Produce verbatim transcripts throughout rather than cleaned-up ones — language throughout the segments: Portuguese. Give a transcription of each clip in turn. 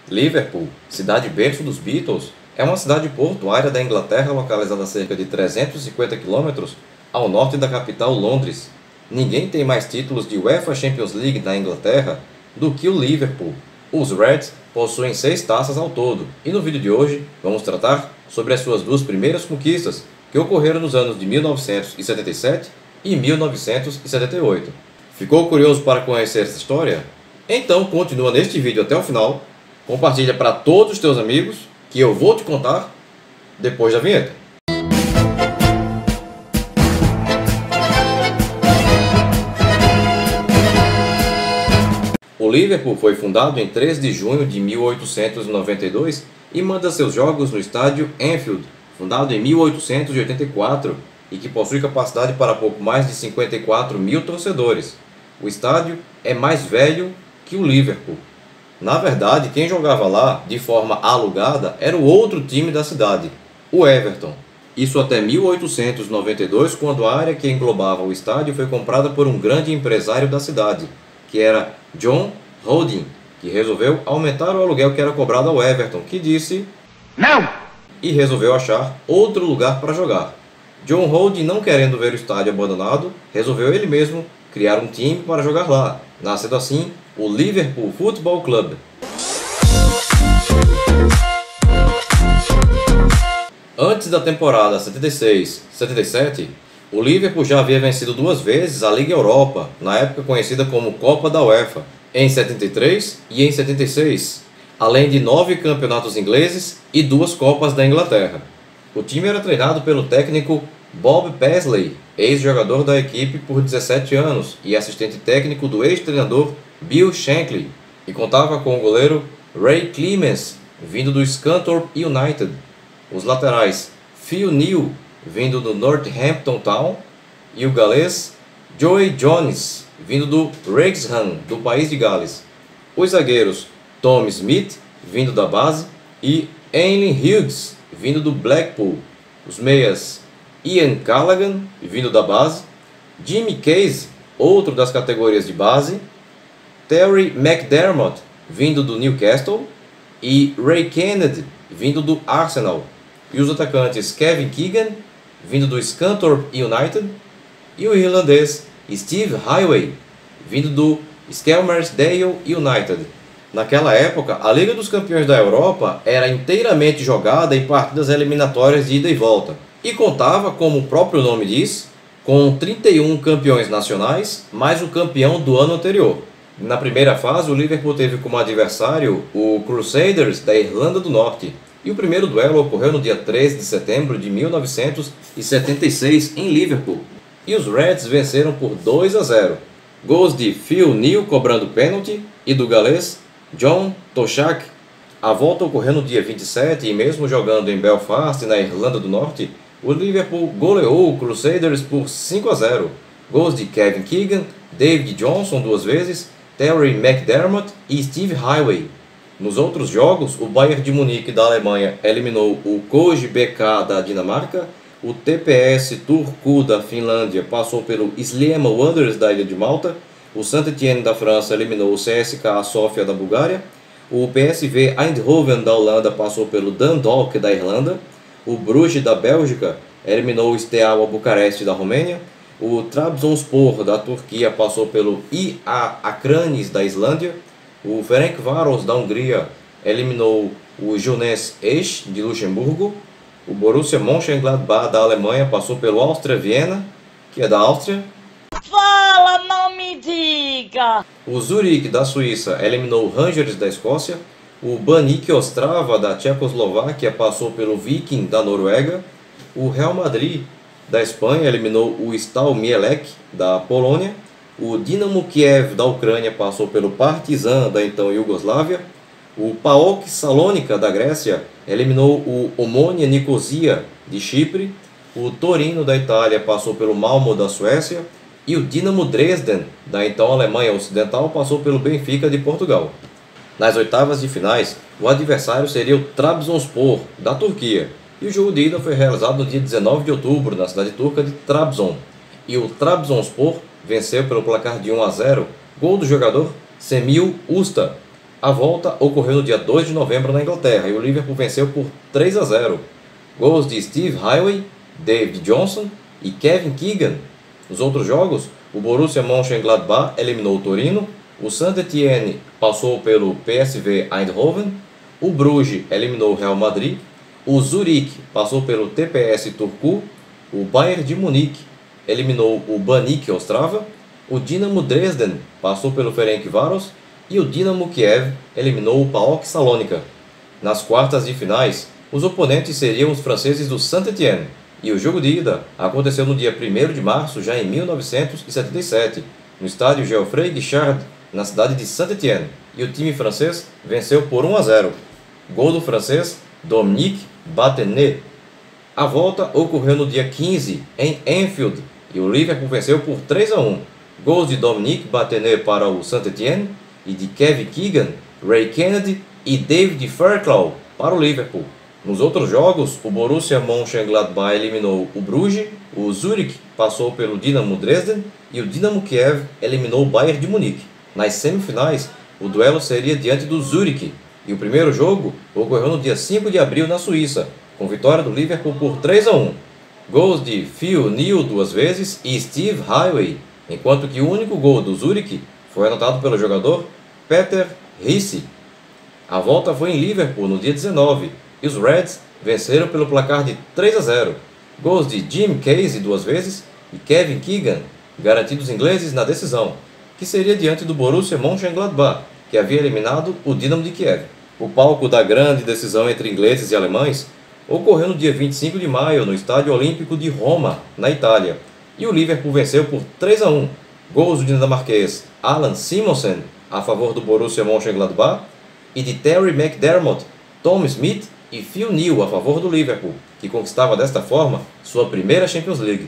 Liverpool, cidade berço dos Beatles, é uma cidade portuária da Inglaterra localizada a cerca de trezentos e cinquenta quilômetros ao norte da capital Londres. Ninguém tem mais títulos de UEFA Champions League na Inglaterra do que o Liverpool. Os Reds possuem seis taças ao todo, e no vídeo de hoje vamos tratar sobre as suas duas primeiras conquistas, que ocorreram nos anos de mil novecentos e setenta e sete e mil novecentos e setenta e oito. Ficou curioso para conhecer essa história? Então continua neste vídeo até o final, compartilha para todos os teus amigos, que eu vou te contar depois da vinheta. O Liverpool foi fundado em três de junho de mil oitocentos e noventa e dois e manda seus jogos no estádio Anfield, fundado em mil oitocentos e oitenta e quatro e que possui capacidade para pouco mais de cinquenta e quatro mil torcedores. O estádio é mais velho que o Liverpool. Na verdade, quem jogava lá de forma alugada era o outro time da cidade, o Everton. Isso até mil oitocentos e noventa e dois, quando a área que englobava o estádio foi comprada por um grande empresário da cidade, que era John Holding, que resolveu aumentar o aluguel que era cobrado ao Everton, que disse não! E resolveu achar outro lugar para jogar. John Holding, não querendo ver o estádio abandonado, resolveu ele mesmo criar um time para jogar lá, nascendo assim o Liverpool Football Club. Antes da temporada setenta e seis setenta e sete, o Liverpool já havia vencido duas vezes a Liga Europa, na época conhecida como Copa da UEFA, em setenta e três e em setenta e seis, além de nove campeonatos ingleses e duas Copas da Inglaterra. O time era treinado pelo técnico Bob Paisley, ex-jogador da equipe por dezessete anos e assistente técnico do ex-treinador Bill Shankly, e contava com o goleiro Ray Clemence, vindo do Scunthorpe United, os laterais Phil Neal, vindo do Northampton Town, e o galês Joey Jones, vindo do Wrexham, do país de Gales. Os zagueiros Tom Smith, vindo da base, e Alan Hughes, vindo do Blackpool. Os meias Ian Callaghan, vindo da base, Jimmy Case, outro das categorias de base, Terry McDermott, vindo do Newcastle, e Ray Kennedy, vindo do Arsenal. E os atacantes Kevin Keegan, vindo do Scunthorpe United, e o irlandês Steve Heighway, vindo do Skelmersdale United. Naquela época, a Liga dos Campeões da Europa era inteiramente jogada em partidas eliminatórias de ida e volta, e contava, como o próprio nome diz, com trinta e um campeões nacionais, mais o campeão do ano anterior. Na primeira fase, o Liverpool teve como adversário o Crusaders da Irlanda do Norte, e o primeiro duelo ocorreu no dia treze de setembro de mil novecentos e setenta e seis em Liverpool, e os Reds venceram por dois a zero. Gols de Phil Neal cobrando pênalti e do galês John Toshak. A volta ocorreu no dia vinte e sete e mesmo jogando em Belfast, na Irlanda do Norte, o Liverpool goleou o Crusaders por cinco a zero. Gols de Kevin Keegan, David Johnson duas vezes, Terry McDermott e Steve Heighway. Nos outros jogos, o Bayern de Munique da Alemanha eliminou o Koji B K da Dinamarca, o T P S Turku da Finlândia passou pelo Sliema Wanderers da Ilha de Malta, o Saint-Étienne da França eliminou o C S K A Sofia da Bulgária, o P S V Eindhoven da Holanda passou pelo Dundalk da Irlanda, o Bruges da Bélgica eliminou o Steaua Bucareste da Romênia, o Trabzonspor da Turquia passou pelo I A Akranes da Islândia, o Ferencváros da Hungria eliminou o Jeunesse Esch de Luxemburgo, o Borussia Mönchengladbach da Alemanha passou pelo Áustria Viena, que é da Áustria. Fala, não me diga! O Zurique da Suíça eliminou o Rangers da Escócia, o Baník Ostrava da Tchecoslováquia passou pelo Viking da Noruega, o Real Madrid da Espanha eliminou o Stal Mielec da Polônia, o Dinamo Kiev da Ucrânia passou pelo Partizan da então Iugoslávia, o PAOK Salônica da Grécia eliminou o Omonia Nicosia de Chipre, o Torino da Itália passou pelo Malmo da Suécia e o Dinamo Dresden da então Alemanha Ocidental passou pelo Benfica de Portugal. Nas oitavas de finais, o adversário seria o Trabzonspor da Turquia, e o jogo de ida foi realizado no dia dezenove de outubro na cidade turca de Trabzon, e o Trabzonspor venceu pelo placar de um a zero, gol do jogador Semih Usta. A volta ocorreu no dia dois de novembro na Inglaterra e o Liverpool venceu por três a zero. Gols de Steve Highway, David Johnson e Kevin Keegan. Nos outros jogos, o Borussia Mönchengladbach eliminou o Torino, o Saint-Étienne passou pelo P S V Eindhoven, o Bruges eliminou o Real Madrid, o Zurique passou pelo T P S Turku, o Bayern de Munique eliminou o Baník Ostrava, o Dinamo Dresden passou pelo Ferencváros e o Dinamo Kiev eliminou o PAOK Salônica. Nas quartas de finais, os oponentes seriam os franceses do Saint-Étienne, e o jogo de ida aconteceu no dia primeiro de março, já em mil novecentos e setenta e sete, no estádio Geoffroy Guichard, na cidade de Saint-Étienne, e o time francês venceu por um a zero. Gol do francês Dominique Batenet. A volta ocorreu no dia quinze, em Anfield, e o Liverpool venceu por três a um. Gols de Dominique Batenet para o Saint-Étienne e de Kevin Keegan, Ray Kennedy e David Fairclough para o Liverpool. Nos outros jogos, o Borussia Mönchengladbach eliminou o Bruges, o Zurich passou pelo Dinamo Dresden e o Dinamo Kiev eliminou o Bayern de Munique. Nas semifinais, o duelo seria diante do Zurich, e o primeiro jogo ocorreu no dia cinco de abril na Suíça, com vitória do Liverpool por três a um. Gols de Phil Neal duas vezes e Steve Highway, enquanto que o único gol do Zurich foi anotado pelo jogador Peter Risse. A volta foi em Liverpool no dia dezenove, e os Reds venceram pelo placar de três a zero. Gols de Jim Casey duas vezes e Kevin Keegan, garantidos ingleses na decisão, que seria diante do Borussia Mönchengladbach, que havia eliminado o Dinamo de Kiev. O palco da grande decisão entre ingleses e alemães ocorreu no dia vinte e cinco de maio no Estádio Olímpico de Roma, na Itália, e o Liverpool venceu por três a um. Gols do dinamarquês Alan Simonsen a favor do Borussia Mönchengladbach e de Terry McDermott, Tom Smith e Phil Neal a favor do Liverpool, que conquistava desta forma sua primeira Champions League.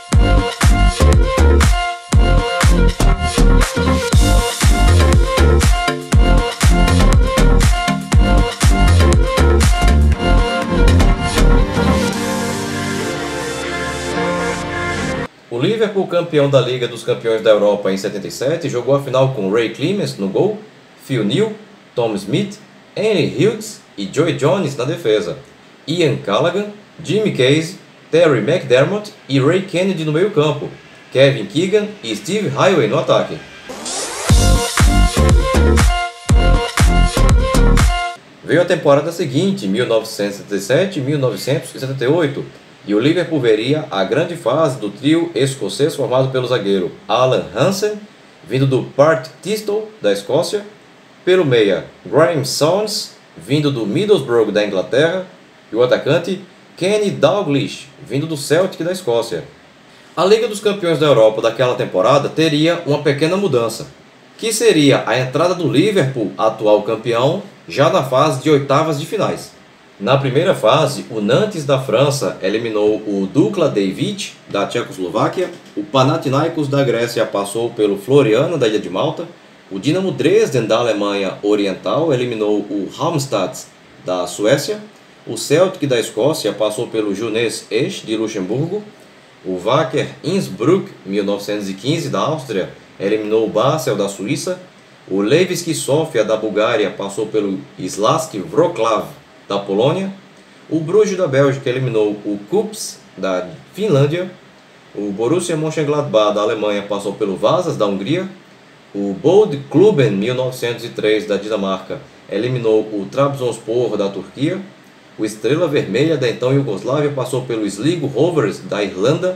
O Liverpool, campeão da Liga dos Campeões da Europa em setenta e sete, jogou a final com Ray Clemence no gol, Phil Neal, Tom Smith, Henry Hughes e Joe Jones na defesa, Ian Callaghan, Jimmy Casey, Terry McDermott e Ray Kennedy no meio-campo, Kevin Keegan e Steve Highway no ataque. Veio a temporada seguinte, mil novecentos e setenta e sete e mil novecentos e setenta e oito, e o Liverpool veria a grande fase do trio escocês formado pelo zagueiro Alan Hansen, vindo do Partick Thistle, da Escócia, pelo meia Graeme Souness, vindo do Middlesbrough, da Inglaterra, e o atacante Kenny Dalglish, vindo do Celtic, da Escócia. A Liga dos Campeões da Europa daquela temporada teria uma pequena mudança, que seria a entrada do Liverpool, atual campeão, já na fase de oitavas de finais. Na primeira fase, o Nantes da França eliminou o Dukla Davic da Tchecoslováquia, o Panathinaikos da Grécia passou pelo Floriana da Ilha de Malta, o Dinamo Dresden da Alemanha Oriental eliminou o Halmstad da Suécia, o Celtic da Escócia passou pelo Jeunesse Esch de Luxemburgo, o Wacker Innsbruck mil novecentos e quinze da Áustria eliminou o Basel da Suíça, o Levski Sofia da Bulgária passou pelo Slask Wrocław da Polônia, o Bruges da Bélgica eliminou o Kups da Finlândia, o Borussia Mönchengladbach da Alemanha passou pelo Vasas da Hungria, o Bold Klubben mil novecentos e três da Dinamarca eliminou o Trabzonspor da Turquia, o Estrela Vermelha da então Iugoslávia passou pelo Sligo Rovers da Irlanda,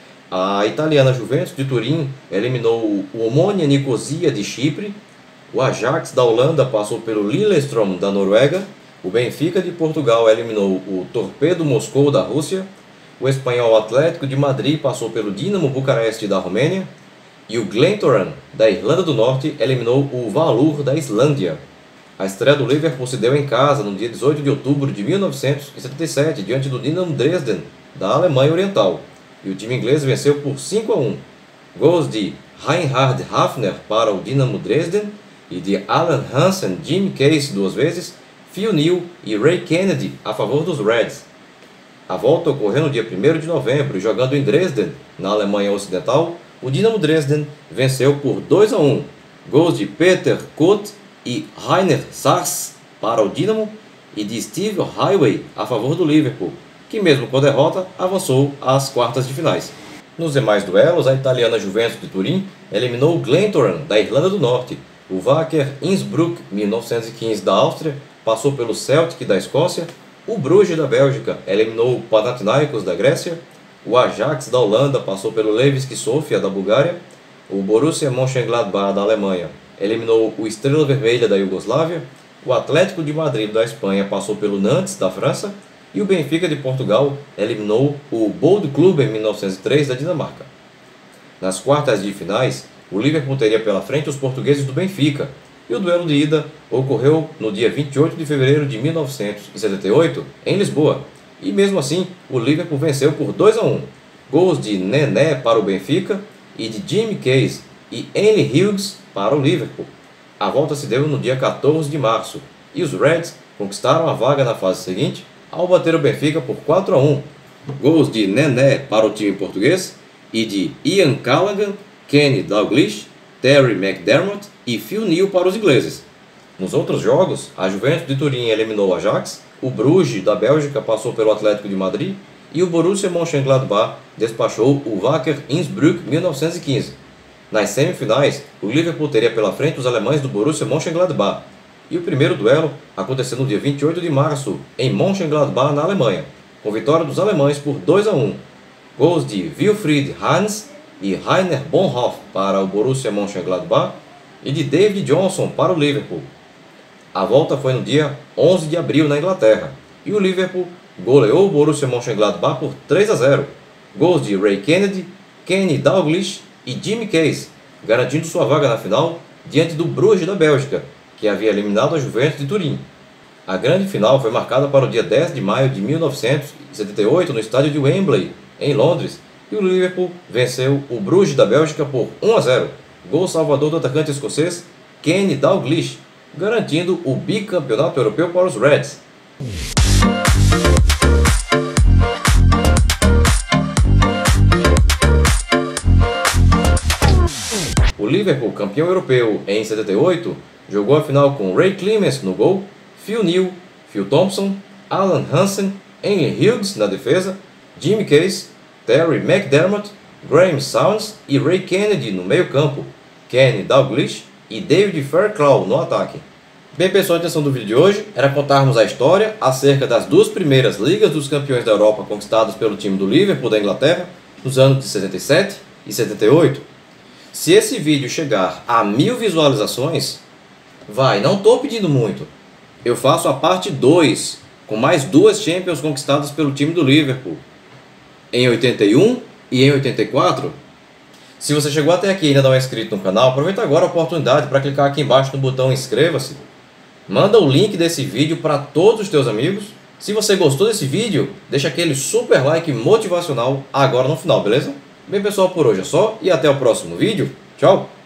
a italiana Juventus de Turim eliminou o Omonia Nicosia de Chipre, o Ajax da Holanda passou pelo Lillestrøm da Noruega, o Benfica de Portugal eliminou o Torpedo Moscou da Rússia, o espanhol Atlético de Madrid passou pelo Dinamo Bucareste da Romênia e o Glentoran da Irlanda do Norte eliminou o Valur da Islândia. A estreia do Liverpool se deu em casa no dia dezoito de outubro de mil novecentos e setenta e sete diante do Dinamo Dresden da Alemanha Oriental, e o time inglês venceu por cinco a um. Gols de Reinhard Hafner para o Dinamo Dresden e de Alan Hansen, Jim Casey duas vezes, Phil Neal e Ray Kennedy a favor dos Reds. A volta ocorreu no dia primeiro de novembro e jogando em Dresden, na Alemanha Ocidental, o Dinamo Dresden venceu por dois a um. Gols de Peter Kutt, e Rainer Sachs para o Dinamo e de Steve Heighway a favor do Liverpool, que mesmo com a derrota avançou às quartas de finais. Nos demais duelos, a italiana Juventus de Turim eliminou o Glentoran da Irlanda do Norte, o Wacker Innsbruck mil novecentos e quinze da Áustria passou pelo Celtic da Escócia, o Bruges da Bélgica eliminou o Panathinaikos da Grécia, o Ajax da Holanda passou pelo Levski Sofia da Bulgária, o Borussia Mönchengladbach da Alemanha eliminou o Estrela Vermelha da Iugoslávia, o Atlético de Madrid da Espanha passou pelo Nantes da França e o Benfica de Portugal eliminou o Bold Club em mil novecentos e três da Dinamarca. Nas quartas de finais, o Liverpool teria pela frente os portugueses do Benfica, e o duelo de ida ocorreu no dia vinte e oito de fevereiro de mil novecentos e setenta e oito, em Lisboa, e mesmo assim o Liverpool venceu por dois a um, gols de Nené para o Benfica e de Jimmy Case e Henry Hughes para o Liverpool. A volta se deu no dia quatorze de março, e os Reds conquistaram a vaga na fase seguinte ao bater o Benfica por quatro a um, gols de Nené para o time português e de Ian Callaghan, Kenny Dalglish, Terry McDermott e Phil Neal para os ingleses. Nos outros jogos, a Juventus de Turim eliminou o Ajax, o Bruges da Bélgica passou pelo Atlético de Madrid e o Borussia Mönchengladbach despachou o Wacker Innsbruck mil novecentos e quinze. Nas semifinais, o Liverpool teria pela frente os alemães do Borussia Mönchengladbach, e o primeiro duelo aconteceu no dia vinte e oito de março, em Mönchengladbach, na Alemanha, com vitória dos alemães por dois a um. Gols de Wilfried Hans e Rainer Bonhoff para o Borussia Mönchengladbach e de David Johnson para o Liverpool. A volta foi no dia onze de abril na Inglaterra, e o Liverpool goleou o Borussia Mönchengladbach por três a zero. Gols de Ray Kennedy, Kenny Dalglish e Jimmy Case, garantindo sua vaga na final diante do Bruges da Bélgica, que havia eliminado a Juventus de Turim. A grande final foi marcada para o dia dez de maio de mil novecentos e setenta e oito no estádio de Wembley, em Londres, e o Liverpool venceu o Bruges da Bélgica por um a zero. Gol salvador do atacante escocês Kenny Dalglish, garantindo o bicampeonato europeu para os Reds. O Liverpool, campeão europeu em setenta e oito, jogou a final com Ray Clemence no gol, Phil Neal, Phil Thompson, Alan Hansen, Henry Hughes na defesa, Jimmy Case, Terry McDermott, Graham Sounds e Ray Kennedy no meio-campo, Kenny Dalglish e David Fairclough no ataque. Bem, pessoal, a intenção do vídeo de hoje era contarmos a história acerca das duas primeiras Ligas dos Campeões da Europa conquistadas pelo time do Liverpool da Inglaterra nos anos de setenta e sete e setenta e oito. Se esse vídeo chegar a mil visualizações, vai, não estou pedindo muito, eu faço a parte dois, com mais duas Champions conquistadas pelo time do Liverpool, em oitenta e um e em oitenta e quatro. Se você chegou até aqui e ainda não é inscrito no canal, aproveita agora a oportunidade para clicar aqui embaixo no botão inscreva-se. Manda o link desse vídeo para todos os teus amigos. Se você gostou desse vídeo, deixa aquele super like motivacional agora no final, beleza? Bem, pessoal, por hoje é só e até o próximo vídeo. Tchau!